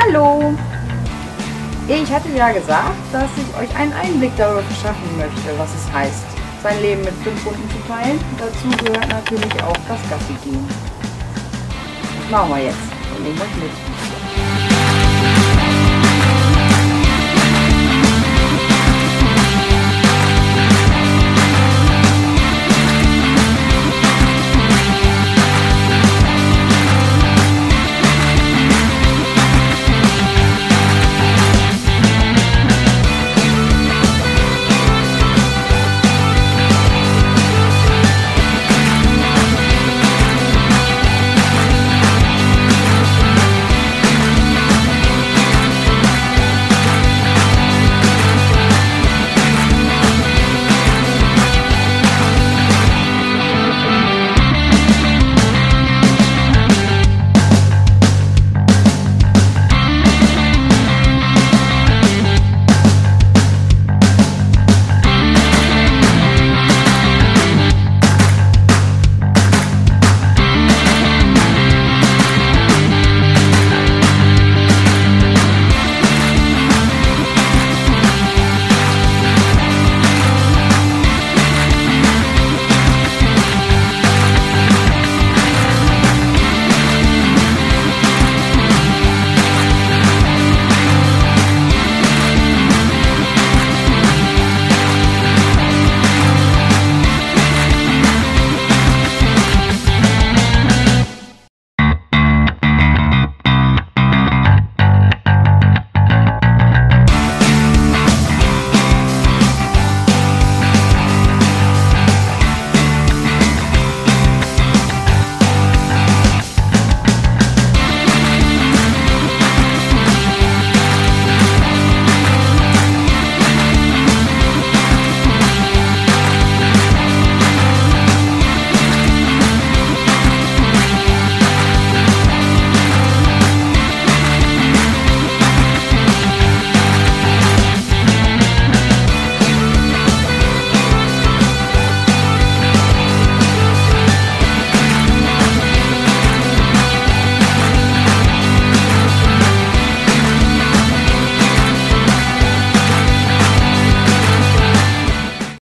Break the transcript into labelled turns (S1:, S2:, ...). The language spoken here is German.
S1: Hallo! Ich hatte ja gesagt, dass ich euch einen Einblick darüber verschaffen möchte, was es heißt, sein Leben mit 5 Hunden zu teilen. Dazu gehört natürlich auch das Gassi gehen. Das machen wir jetzt. Wir nehmen euch mit.